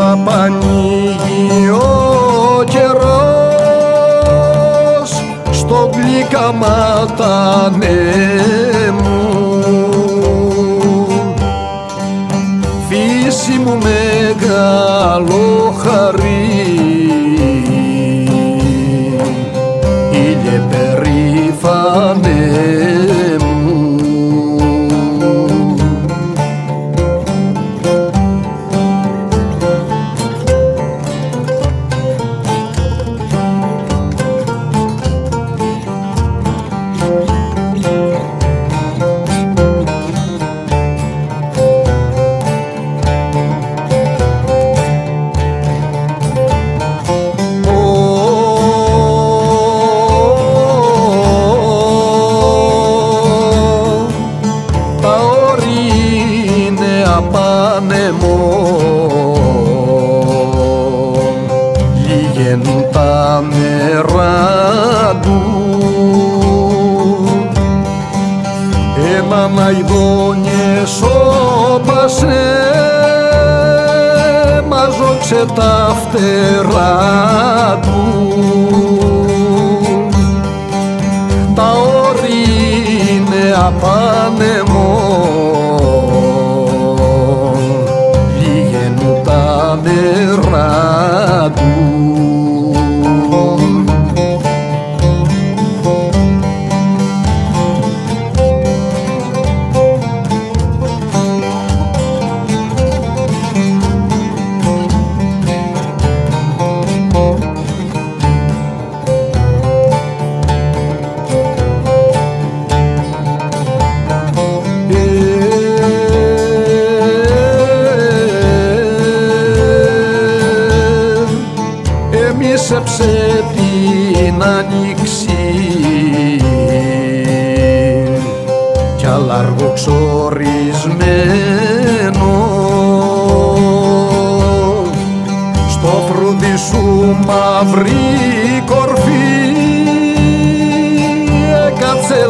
απανοίγει ο καιρός στο γλυκάμα τα ανέμου. Φύση μου μεγάλο χαρί, ήλιε περήφανε μου. Λύγαινουν τα νερά του, έναν αηδόνιε σώπασε, μαζόξε τα φτερά του. Τα όρη είναι απάνεμο, λύγαινουν τα νερά του. Εμίσεψε την άνοιξη κι αλάργο ξορισμένο, στο φρούδι σου μαύρη κορφή έκατσε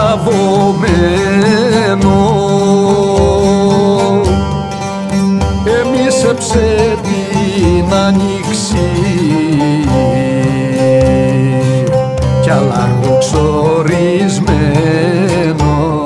λαβωμένο. Εμίσεψε την άνοιξη κι αλάργο ξορισμένο.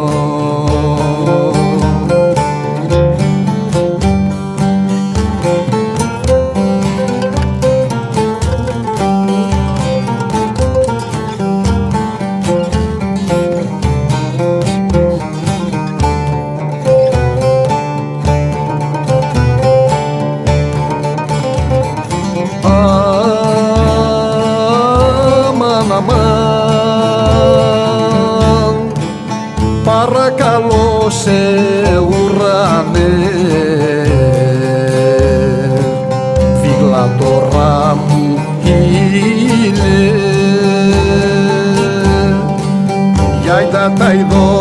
Παρακαλώ σε ουρανέ, φύγλα τώρα μου ήλε, για είδα τα ειδώ